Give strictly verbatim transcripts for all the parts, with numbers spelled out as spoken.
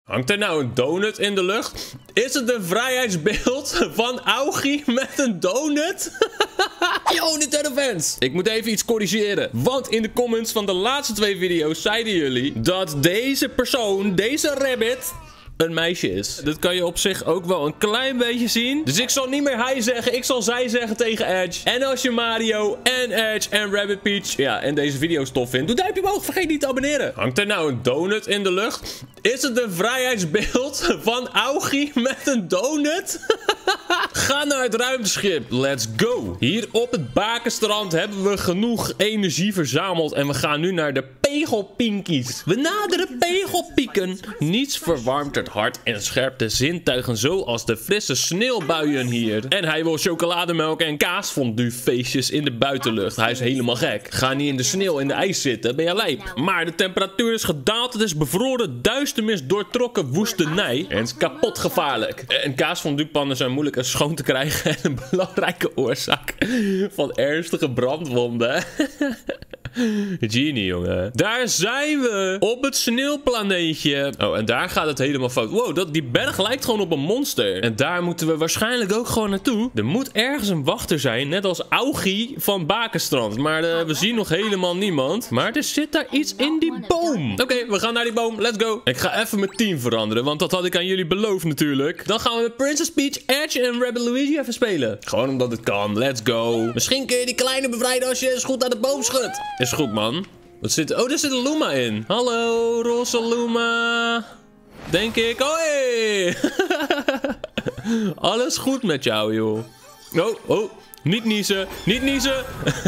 Hangt er nou een donut in de lucht? Is het een vrijheidsbeeld van Augie met een donut? Yo, Nintendo fans! Ik moet even iets corrigeren. Want in de comments van de laatste twee video's zeiden jullie dat deze persoon, deze rabbit, een meisje is. Dat kan je op zich ook wel een klein beetje zien. Dus ik zal niet meer hij zeggen, ik zal zij zeggen tegen Edge. En als je Mario en Edge en Rabbit Peach, ja, en deze video's tof vindt, doe duimpje omhoog, vergeet niet te abonneren. Hangt er nou een donut in de lucht? Is het een vrijheidsbeeld van Augie met een donut? Ga naar het ruimteschip, let's go. Hier op het Bakenstrand hebben we genoeg energie verzameld en we gaan nu naar de Pegelpinkies. We naderen Pegelpieken. Niets verwarmt het hart en scherpt de zintuigen zoals de frisse sneeuwbuien hier. En hij wil chocolademelk en kaasfondue feestjes in de buitenlucht. Hij is helemaal gek. Ga niet in de sneeuw in de ijs zitten, ben je lijp. Maar de temperatuur is gedaald, het is bevroren, duisternis doortrokken woestenij. En het is kapot gevaarlijk. En kaasfonduepannen zijn moeilijk en schoon te krijgen en een belangrijke oorzaak van ernstige brandwonden. Genie, jongen. Daar zijn we. Op het sneeuwplaneetje. Oh, en daar gaat het helemaal fout. Wow, dat, die berg lijkt gewoon op een monster. En daar moeten we waarschijnlijk ook gewoon naartoe. Er moet ergens een wachter zijn. Net als Augie van Bakenstrand. Maar uh, we zien nog helemaal niemand. Maar er zit daar iets in die boom. Oké, okay, we gaan naar die boom. Let's go. Ik ga even mijn team veranderen. Want dat had ik aan jullie beloofd natuurlijk. Dan gaan we met Princess Peach, Edge en Rabbit Luigi even spelen. Gewoon omdat het kan. Let's go. Misschien kun je die kleine bevrijden als je eens goed aan de boom schudt. Is goed, man. Wat zit er? Oh, daar zit een Luma in. Hallo, roze Luma. Denk ik. Oh, hey. Alles goed met jou, joh. Oh, oh. Niet niezen. Niet niezen.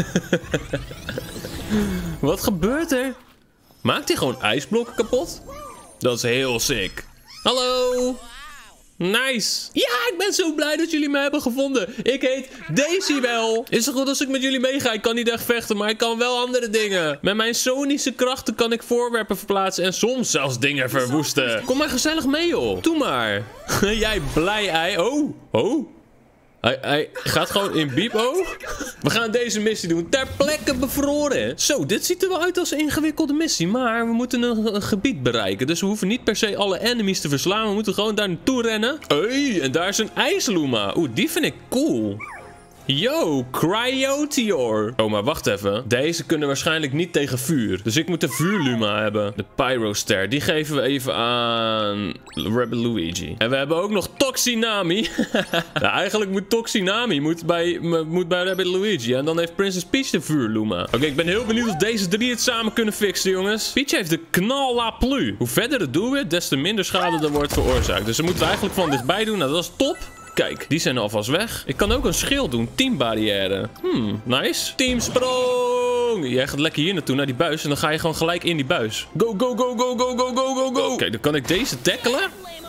Wat gebeurt er? Maakt hij gewoon ijsblokken kapot? Dat is heel sick. Hallo. Nice. Ja, ik ben zo blij dat jullie me hebben gevonden. Ik heet Decibel. Is het goed als ik met jullie meega? Ik kan niet echt vechten, maar ik kan wel andere dingen. Met mijn sonische krachten kan ik voorwerpen verplaatsen en soms zelfs dingen verwoesten. Kom maar gezellig mee, joh. Doe maar. Jij blij ei. Oh, oh. Hij, hij gaat gewoon in biepoog. We gaan deze missie doen. Ter plekke bevroren. Zo, dit ziet er wel uit als een ingewikkelde missie. Maar we moeten een, een gebied bereiken. Dus we hoeven niet per se alle enemies te verslaan. We moeten gewoon daar naartoe rennen. Hey, en daar is een ijsluma. Oeh, die vind ik cool. Yo, Cryoteor. Oh, maar wacht even. Deze kunnen waarschijnlijk niet tegen vuur. Dus ik moet de vuurluma hebben. De Pyroster. Die geven we even aan Rabbit Luigi. En we hebben ook nog Toxinami. Nou, eigenlijk moet Toxinami moet bij, moet bij Rabbit Luigi. En dan heeft Princess Peach de vuurluma. Oké, okay, ik ben heel benieuwd of deze drie het samen kunnen fixen, jongens. Peach heeft de knal la plu. Hoe verder het doelwit, des te minder schade er wordt veroorzaakt. Dus we moeten eigenlijk van dichtbij doen. Nou, dat is top. Kijk, die zijn alvast weg. Ik kan ook een schild doen. Teambarrière. Hmm, nice. Teamsprong. Jij gaat lekker hier naartoe, naar die buis. En dan ga je gewoon gelijk in die buis. Go, go, go, go, go, go, go, go, go. Kijk, dan kan ik deze tackelen.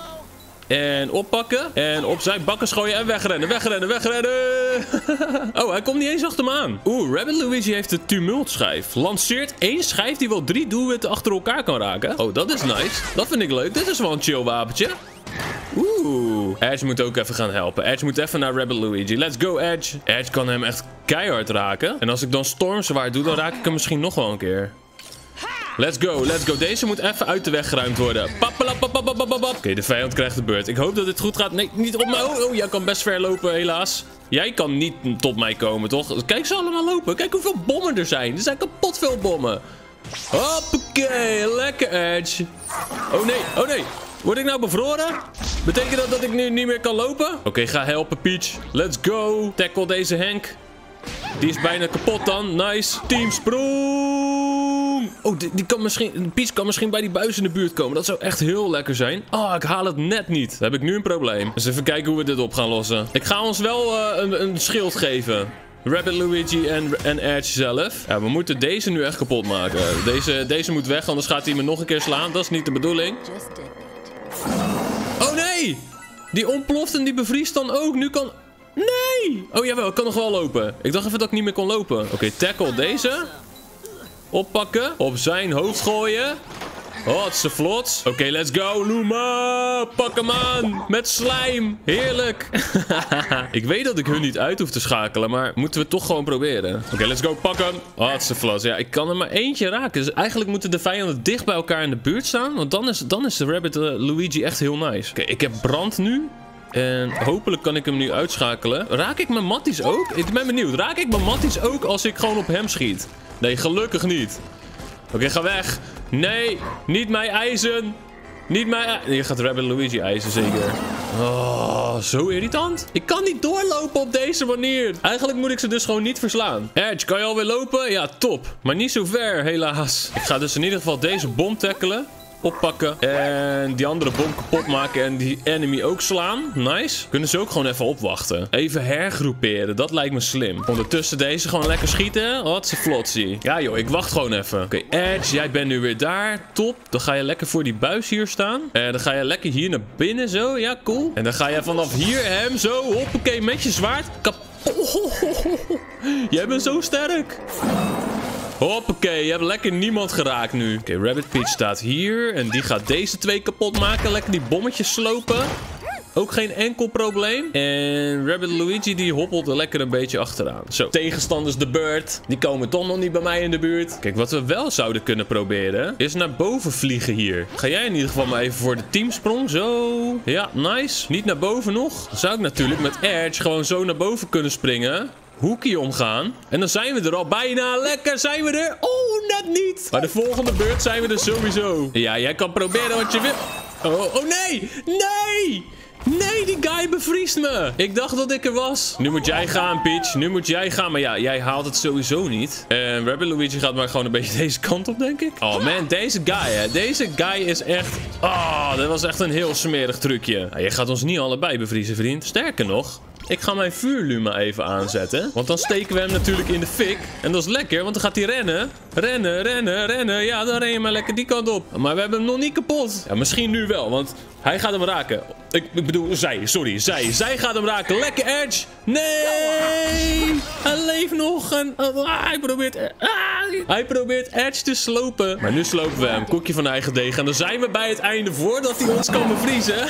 En oppakken. En op zijn bakken gooien en wegrennen. Wegrennen, wegrennen. Oh, hij komt niet eens achter me aan. Oeh, Rabbit Luigi heeft de tumultschijf. Lanceert één schijf die wel drie doelwitten achter elkaar kan raken. Oh, dat is nice. Dat vind ik leuk. Dit is wel een chill wapentje. Oeh. Edge moet ook even gaan helpen. Edge moet even naar Rabbit Luigi. Let's go, Edge. Edge kan hem echt keihard raken. En als ik dan Stormzwaard doe, dan raak ik hem misschien nog wel een keer. Let's go, let's go. Deze moet even uit de weg geruimd worden. Oké, okay, de vijand krijgt de beurt. Ik hoop dat dit goed gaat. Nee, niet op mij. Oh, oh, jij kan best ver lopen, helaas. Jij kan niet tot mij komen, toch? Kijk ze allemaal lopen. Kijk hoeveel bommen er zijn. Er zijn kapot veel bommen. Hoppakee, lekker, Edge. Oh nee, oh nee. Word ik nou bevroren? Betekent dat dat ik nu niet meer kan lopen? Oké, okay, ga helpen, Peach. Let's go. Tackle deze Henk. Die is bijna kapot dan. Nice. Teamsprong. Oh, die, die kan misschien... Peach kan misschien bij die buis in de buurt komen. Dat zou echt heel lekker zijn. Oh, ik haal het net niet. Dan heb ik nu een probleem. Dus even kijken hoe we dit op gaan lossen. Ik ga ons wel uh, een, een schild geven. Rabbit Luigi en, en Edge zelf. Ja, we moeten deze nu echt kapot maken. Deze, deze moet weg, anders gaat hij me nog een keer slaan. Dat is niet de bedoeling. Oh nee! Die ontploft en die bevriest dan ook. Nu kan... Nee! Oh jawel, ik kan nog wel lopen. Ik dacht even dat ik niet meer kon lopen. Oké, okay, tackle deze. Oppakken. Op zijn hoofd gooien. Hotse vlot. Oké, okay, let's go, Luma. Pak hem aan. Met slijm. Heerlijk. Ik weet dat ik hun niet uit hoef te schakelen, maar moeten we toch gewoon proberen. Oké, okay, let's go. Pak hem. Hotse vlot. Ja, ik kan er maar eentje raken. Dus eigenlijk moeten de vijanden dicht bij elkaar in de buurt staan. Want dan is, dan is de Rabbit uh, Luigi echt heel nice. Oké, okay, ik heb brand nu. En hopelijk kan ik hem nu uitschakelen. Raak ik mijn matties ook? Ik ben benieuwd. Raak ik mijn matties ook als ik gewoon op hem schiet? Nee, gelukkig niet. Oké, okay, ga weg. Nee, niet mijn ijzen. Niet mijn... Je gaat Rabbit Luigi eisen, zeker. Oh, zo irritant. Ik kan niet doorlopen op deze manier. Eigenlijk moet ik ze dus gewoon niet verslaan. Edge, kan je alweer lopen? Ja, top. Maar niet zo ver, helaas. Ik ga dus in ieder geval deze bom tackelen. Oppakken. En die andere bom kapot maken. En die enemy ook slaan. Nice. Kunnen ze ook gewoon even opwachten. Even hergroeperen. Dat lijkt me slim. Ondertussen deze gewoon lekker schieten. Wat ze flotsie. Ja joh, ik wacht gewoon even. Oké, okay, Edge, jij bent nu weer daar. Top. Dan ga je lekker voor die buis hier staan. En dan ga je lekker hier naar binnen zo. Ja, cool. En dan ga je vanaf hier hem zo. Hoppakee, met je zwaard. Kapot. Jij bent zo sterk. Hoppakee, je hebt lekker niemand geraakt nu. Oké, okay, Rabbit Peach staat hier. En die gaat deze twee kapot maken. Lekker die bommetjes slopen. Ook geen enkel probleem. En Rabbit Luigi die hoppelt er lekker een beetje achteraan. Zo, tegenstanders de beurt. Die komen toch nog niet bij mij in de buurt. Kijk, wat we wel zouden kunnen proberen is naar boven vliegen hier. Ga jij in ieder geval maar even voor de teamsprong. Zo. Ja, nice. Niet naar boven nog. Dan zou ik natuurlijk met Edge gewoon zo naar boven kunnen springen. Hoekje omgaan. En dan zijn we er al bijna. Lekker, zijn we er. Oh, net niet. Maar de volgende beurt zijn we er sowieso. Ja, jij kan proberen wat je wil. Oh, oh nee. Nee. Nee, die guy bevriest me. Ik dacht dat ik er was. Nu moet jij gaan, Peach. Nu moet jij gaan. Maar ja, jij haalt het sowieso niet. En Rabbit Luigi gaat maar gewoon een beetje deze kant op, denk ik. Oh man, deze guy, hè. Deze guy is echt... Oh, dat was echt een heel smerig trucje. Nou, je gaat ons niet allebei bevriezen, vriend. Sterker nog... Ik ga mijn vuurluma even aanzetten. Want dan steken we hem natuurlijk in de fik. En dat is lekker, want dan gaat hij rennen. Rennen, rennen, rennen. Ja, dan ren je maar lekker die kant op. Maar we hebben hem nog niet kapot. Ja, misschien nu wel, want hij gaat hem raken. Ik, ik bedoel, zij, sorry, zij. Zij gaat hem raken. Lekker, Edge. Nee! Hij leeft nog. En, uh, hij probeert... Uh, hij probeert Edge te slopen. Maar nu slopen we hem. Koekje van eigen deeg. En dan zijn we bij het einde voordat hij ons kan bevriezen.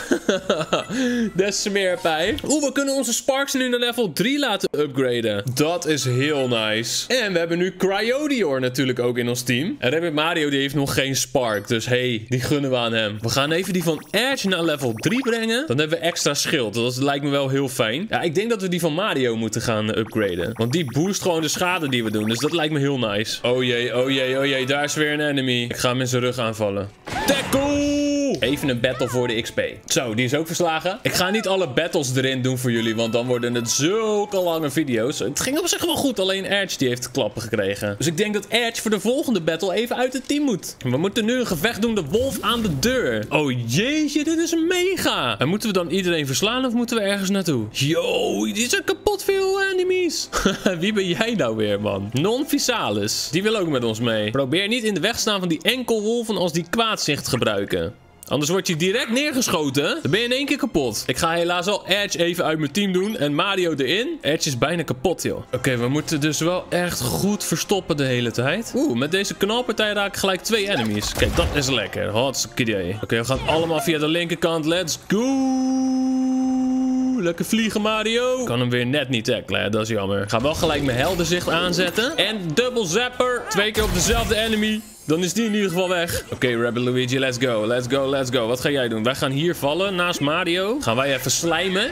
Des smeerpij. Oeh, we kunnen onze Sparks nu naar level drie laten upgraden. Dat is heel nice. En we hebben nu Cryodior natuurlijk ook in ons team. En Rabbit Mario die heeft nog geen Spark. Dus hey, die gunnen we aan hem. We gaan even die van Edge naar level drie brengen. Dan hebben we extra schild. Dat lijkt me wel heel fijn. Ja, ik denk dat we die van Mario moeten gaan upgraden. Want die boost gewoon de schade die we doen. Dus dat lijkt me heel nice. Oh jee, oh jee, oh jee. Daar is weer een enemy. Ik ga hem in zijn rug aanvallen. Tackle! Even een battle voor de X P. Zo, die is ook verslagen. Ik ga niet alle battles erin doen voor jullie. Want dan worden het zulke lange video's. Het ging op zich wel goed. Alleen Edge die heeft klappen gekregen. Dus ik denk dat Edge voor de volgende battle even uit het team moet. We moeten nu een gevecht doen. De wolf aan de deur. Oh jeetje, dit is mega. En moeten we dan iedereen verslaan of moeten we ergens naartoe? Yo, dit zijn kapot veel enemies. Wie ben jij nou weer, man? Non-Visalis. Die wil ook met ons mee. Probeer niet in de weg staan van die enkelwolven als die kwaadzicht gebruiken. Anders word je direct neergeschoten. Dan ben je in één keer kapot. Ik ga helaas al Edge even uit mijn team doen. En Mario erin. Edge is bijna kapot, joh. Oké, okay, we moeten dus wel echt goed verstoppen de hele tijd. Oeh, met deze knalpartij raak ik gelijk twee enemies. Kijk, dat is lekker. Hartstikke idee. Oké, okay, we gaan allemaal via de linkerkant. Let's go. Lekker vliegen, Mario. Ik kan hem weer net niet tackelen. Dat is jammer. Ik ga wel gelijk mijn heldenzicht aanzetten. En double zapper. Twee keer op dezelfde enemy. Dan is die in ieder geval weg. Oké, okay, Rabbit Luigi, let's go. Let's go, let's go. Wat ga jij doen? Wij gaan hier vallen, naast Mario. Gaan wij even slijmen.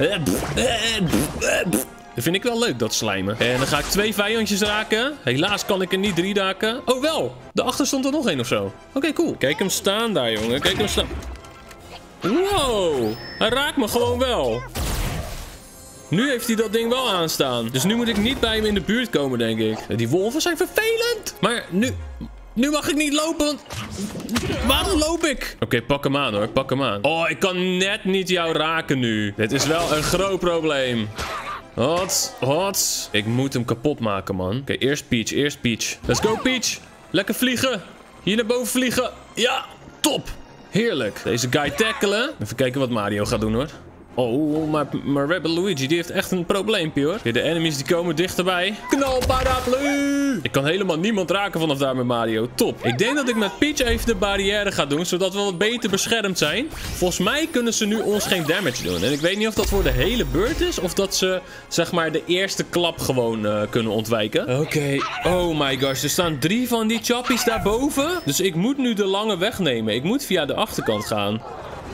Dat vind ik wel leuk, dat slijmen. En dan ga ik twee vijandjes raken. Helaas kan ik er niet drie raken. Oh, wel. Daarachter stond er nog één of zo. Oké, okay, cool. Kijk hem staan daar, jongen. Kijk hem staan. Wow. Hij raakt me gewoon wel. Nu heeft hij dat ding wel aanstaan. Dus nu moet ik niet bij hem in de buurt komen, denk ik. Die wolven zijn vervelend. Maar nu... Nu mag ik niet lopen, want... Waarom loop ik? Oké, okay, pak hem aan hoor, pak hem aan. Oh, ik kan net niet jou raken nu. Dit is wel een groot probleem. Hot, hot. Ik moet hem kapot maken, man. Oké, okay, eerst Peach, eerst Peach. Let's go, Peach. Lekker vliegen. Hier naar boven vliegen. Ja, top. Heerlijk. Deze guy tackelen. Even kijken wat Mario gaat doen, hoor. Oh, maar, maar Rabbit Luigi die heeft echt een probleempje hoor. Ja, de enemies die komen dichterbij. Knalparaplu! Ik kan helemaal niemand raken vanaf daar met Mario. Top. Ik denk dat ik met Peach even de barrière ga doen, zodat we wat beter beschermd zijn. Volgens mij kunnen ze nu ons geen damage doen. En ik weet niet of dat voor de hele beurt is, of dat ze, zeg maar, de eerste klap gewoon uh, kunnen ontwijken. Oké. Okay. Oh my gosh, er staan drie van die choppies daarboven. Dus ik moet nu de lange weg nemen. Ik moet via de achterkant gaan.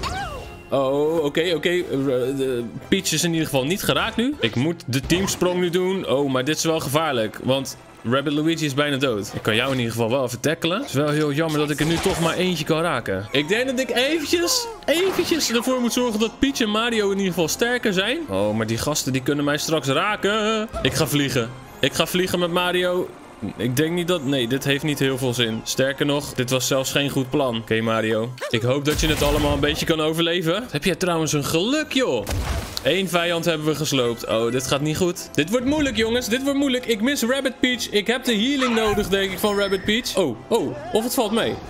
Oh, oké, okay, oké. Okay. Uh, Peach is in ieder geval niet geraakt nu. Ik moet de teamsprong nu doen. Oh, maar dit is wel gevaarlijk. Want Rabbit Luigi is bijna dood. Ik kan jou in ieder geval wel even tackelen. Het is wel heel jammer dat ik er nu toch maar eentje kan raken. Ik denk dat ik eventjes, eventjes ervoor moet zorgen dat Peach en Mario in ieder geval sterker zijn. Oh, maar die gasten die kunnen mij straks raken. Ik ga vliegen. Ik ga vliegen met Mario. Ik denk niet dat... Nee, dit heeft niet heel veel zin. Sterker nog, dit was zelfs geen goed plan. Oké, okay, Mario. Ik hoop dat je het allemaal een beetje kan overleven. Heb jij trouwens een geluk, joh? Eén vijand hebben we gesloopt. Oh, dit gaat niet goed. Dit wordt moeilijk, jongens. Dit wordt moeilijk. Ik mis Rabbit Peach. Ik heb de healing nodig, denk ik, van Rabbit Peach. Oh, oh. Of het valt mee.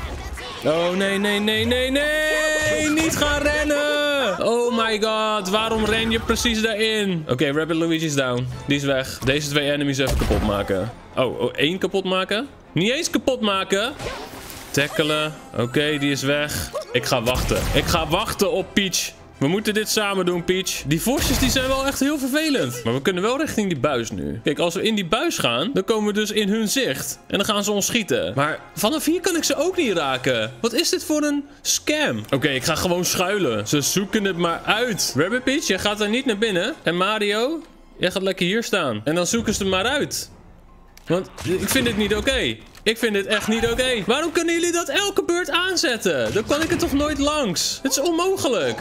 Oh, nee, nee, nee, nee, nee. Niet gaan rennen. Oh my god. Waarom ren je precies daarin? Oké, okay, Rabbit Luigi is down. Die is weg. Deze twee enemies even kapot maken. Oh, oh, één kapot maken? Niet eens kapot maken. Tackelen. Oké, okay, die is weg. Ik ga wachten. Ik ga wachten op Peach. We moeten dit samen doen, Peach. Die vosjes die zijn wel echt heel vervelend. Maar we kunnen wel richting die buis nu. Kijk, als we in die buis gaan, dan komen we dus in hun zicht. En dan gaan ze ons schieten. Maar vanaf hier kan ik ze ook niet raken. Wat is dit voor een scam? Oké, okay, ik ga gewoon schuilen. Ze zoeken het maar uit. Rabbit Peach, jij gaat er niet naar binnen. En Mario, jij gaat lekker hier staan. En dan zoeken ze het maar uit. Want ik vind dit niet oké. Okay. Ik vind dit echt niet oké. Okay. Waarom kunnen jullie dat elke beurt aanzetten? Dan kan ik er toch nooit langs? Het is onmogelijk.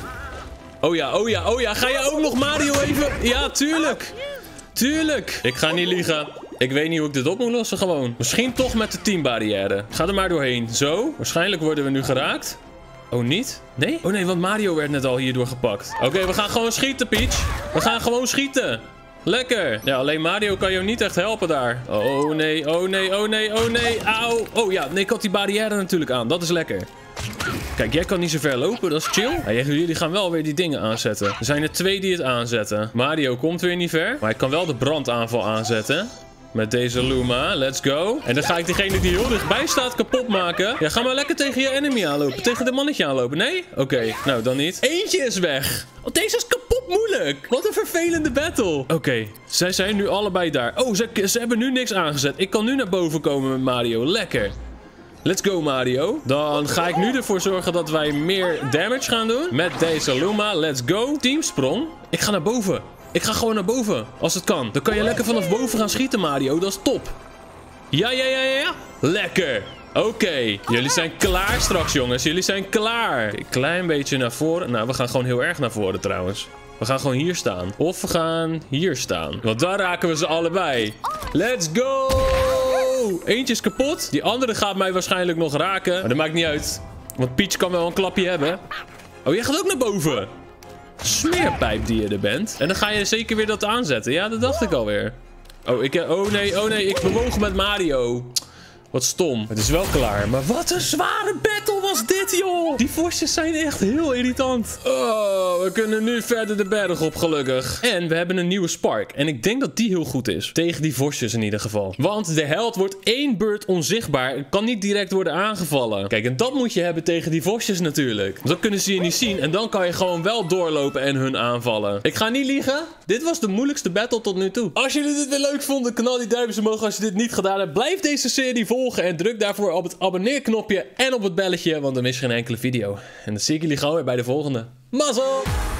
Oh ja, oh ja, oh ja. Ga je ook nog Mario even... Ja, tuurlijk. Tuurlijk. Ik ga niet liegen. Ik weet niet hoe ik dit op moet lossen gewoon. Misschien toch met de teambarrière. Ga er maar doorheen. Zo. Waarschijnlijk worden we nu geraakt. Oh, niet? Nee? Oh nee, want Mario werd net al hierdoor gepakt. Oké, okay, we gaan gewoon schieten, Peach. We gaan gewoon schieten. Lekker. Ja, alleen Mario kan jou niet echt helpen daar. Oh nee, oh nee, oh nee, oh nee. Auw. Oh ja, nee, ik had die barrière natuurlijk aan. Dat is lekker. Kijk, jij kan niet zo ver lopen, dat is chill. Ja, jullie gaan wel weer die dingen aanzetten. Er zijn er twee die het aanzetten. Mario komt weer niet ver. Maar ik kan wel de brandaanval aanzetten. Met deze Luma. Let's go. En dan ga ik degene die heel dichtbij staat kapot maken. Ja, ga maar lekker tegen je enemy aanlopen. Tegen de mannetje aanlopen. Nee? Oké. Okay. Nou, dan niet. Eentje is weg. Oh, deze is kapot moeilijk. Wat een vervelende battle. Oké. Okay. Zij zijn nu allebei daar. Oh, ze, ze hebben nu niks aangezet. Ik kan nu naar boven komen met Mario. Lekker. Let's go, Mario. Dan ga ik nu ervoor zorgen dat wij meer damage gaan doen. Met deze Luma. Let's go. Teamsprong. Ik ga naar boven. Ik ga gewoon naar boven. Als het kan. Dan kan je lekker vanaf boven gaan schieten, Mario. Dat is top. Ja, ja, ja, ja. Lekker. Oké. Okay. Jullie zijn klaar straks, jongens. Jullie zijn klaar. Een klein beetje naar voren. Nou, we gaan gewoon heel erg naar voren trouwens. We gaan gewoon hier staan. Of we gaan hier staan. Want dan raken we ze allebei. Let's go. Eentje is kapot. Die andere gaat mij waarschijnlijk nog raken. Maar dat maakt niet uit. Want Peach kan wel een klapje hebben. Oh, jij gaat ook naar boven. Smeerpijp die je er bent. En dan ga je zeker weer dat aanzetten. Ja, dat dacht ik alweer. Oh, ik, oh nee, oh nee. Ik bewoog met Mario. Wat stom. Het is wel klaar. Maar wat een zware battle was dit, joh. Die vosjes zijn echt heel irritant. Oh, we kunnen nu verder de berg op, gelukkig. En we hebben een nieuwe Spark. En ik denk dat die heel goed is. Tegen die vosjes in ieder geval. Want de held wordt één beurt onzichtbaar. En kan niet direct worden aangevallen. Kijk, en dat moet je hebben tegen die vosjes natuurlijk. Want dan kunnen ze je niet zien. En dan kan je gewoon wel doorlopen en hun aanvallen. Ik ga niet liegen. Dit was de moeilijkste battle tot nu toe. Als jullie dit weer leuk vonden, knal die duimpjes omhoog als je dit niet gedaan hebt. Blijf deze serie volgen. En druk daarvoor op het abonneerknopje en op het belletje, want dan mis je geen enkele video. En dan zie ik jullie gauw weer bij de volgende. Mazzel!